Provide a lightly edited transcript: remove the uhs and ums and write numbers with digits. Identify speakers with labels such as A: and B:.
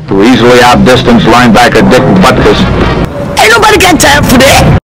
A: to easily outdistance linebacker Dick Butkus.
B: Ain't nobody got time for that.